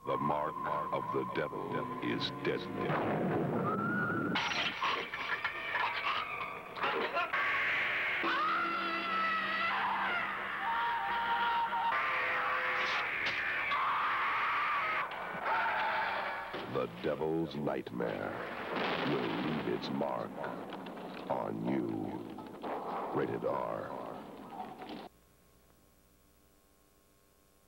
The mark of the devil is deadly. The devil's nightmare will leave its mark on you. Rated R.